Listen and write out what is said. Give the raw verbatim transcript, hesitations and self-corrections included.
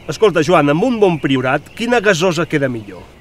Escolta, Joan, amb un bon priorat, quina gasosa queda millor?